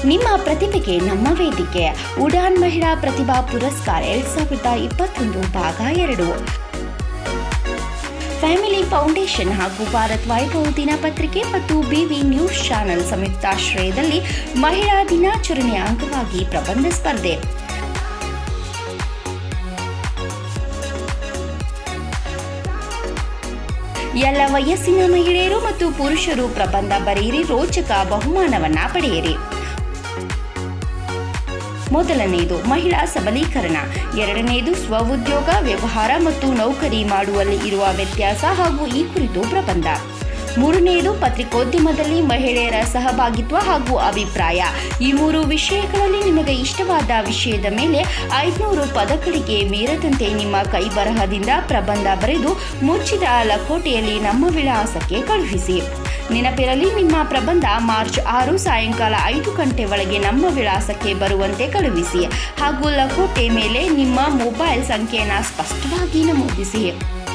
ನಿಮ್ಮ ಪ್ರತಿಭೆಗೆ ನಮ್ಮ ವೇದಿಕೆ ಉಡಾನ್ ಮಹಿಳಾ ಪ್ರತಿಭಾ ಪುರಸ್ಕಾರ 2021 ಭಾಗ 2 ಫ್ಯಾಮಿಲಿ ಫೌಂಡೇಶನ್ ಹಾಗೂ ಭಾರತ್ ವೈಭವ್ ದಿನಪತ್ರಿಕೆ ಮತ್ತು ಬಿವಿ ನ್ಯೂಸ್ ಚಾನೆಲ್ ಸಂಯುಕ್ತಾಶ್ರಯದಲ್ಲಿ ಮಹಿಳಾ ದಿನಾಚರಣೆ ಅಂಗವಾಗಿ ಪ್ರಬಂಧ ಸ್ಪರ್ಧೆ. ಎಲ್ಲ ವಯಸ್ಸಿನ ಮಹಿಳೆಯರು ಮತ್ತು ಪುರುಷರು ಪ್ರಬಂಧ ಬರೆಯಿರಿ, ರೋಚಕ ಬಹುಮಾನವನ್ನ ಪಡೆಯಿರಿ. ಮೊದಲನೆಯದು ಮಹಿಳಾ ಸಬಲೀಕರಣ, ಎರಡನೆಯದು ಸ್ವಉದ್ಯೋಗ ವ್ಯವಹಾರ ಮತ್ತು ನೌಕರಿ ಮಾಡುವಲ್ಲಿ ಇರುವ ವ್ಯತ್ಯಾಸ ಹಾಗೂ ಈ ಕುರಿತು ಪ್ರಬಂಧ, ಮೂರನೆಯದು ಪತ್ರಿಕೋದ್ಯಮದಲ್ಲಿ ಮಹಿಳೆಯರ ಸಹಭಾಗಿತ್ವ ಹಾಗೂ ಅಭಿಪ್ರಾಯ. ಈ 3 ವಿಷಯಗಳಲ್ಲಿ ನಿಮಗೆ ಇಷ್ಟವಾದ ವಿಷಯದ ಮೇಲೆ 500 ಪದಗಳಿಗೆ ಮೀರದಂತೆ ನಿಮ್ಮ ಕೈ ಬರಹದಿಂದ ಪ್ರಬಂಧ ಬರೆದು ಮುಚ್ಚಿದ ಲಕೋಟೆಯಲ್ಲಿ ನಮ್ಮ ವಿಳಾಸಕ್ಕೆ ಕಳುಹಿಸಿ. ನೆನಪಿರಲಿ, ನಿಮ್ಮ ಪ್ರಬಂಧ ಮಾರ್ಚ್ 6 ಸಾಯಂಕಾಲ 5 ಗಂಟೆ ಒಳಗೆ ನಮ್ಮ ವಿಳಾಸಕ್ಕೆ ಬರುವಂತೆ ಕಳುಹಿಸಿ ಹಾಗೂ ಲಕೋಟೆ ಮೇಲೆ ನಿಮ್ಮ ಮೊಬೈಲ್ ಸಂಖ್ಯೆಯನ್ನು ಸ್ಪಷ್ಟವಾಗಿ ನಮೂದಿಸಿ.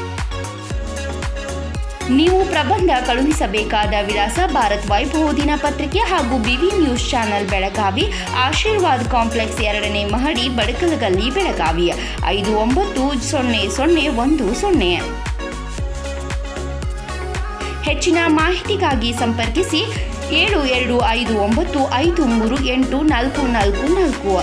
ನೀವು ಪ್ರಬಂಧ ಕಳುಹಿಸಬೇಕಾದ ವಿಳಾಸ ಭಾರತ್ ವೈಭವ್ ದಿನಪತ್ರಿಕೆ ಹಾಗೂ BV news channel Belagavi, Ashirwad complex 2ನೇ ಮಹಡಿ, ಬಡಕಲಗಲ್ಲಿ, ಬೆಳಗಾವಿ 590010. ಹೆಚ್ಚಿನ ಮಾಹಿತಿಗಾಗಿ ಸಂಪರ್ಕಿಸಿ 7259538444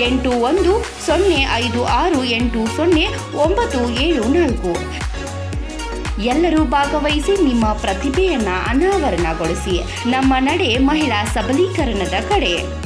8105680974. ಎಲ್ಲರೂ ಭಾಗವಹಿಸಿ ನಿಮ್ಮ ಪ್ರತಿಭೆಯನ್ನು ಅನಾವರಣಗೊಳಿಸಿ. ನಮ್ಮ ನಡೆ ಮಹಿಳಾ ಸಬಲೀಕರಣದ ಕಡೆ.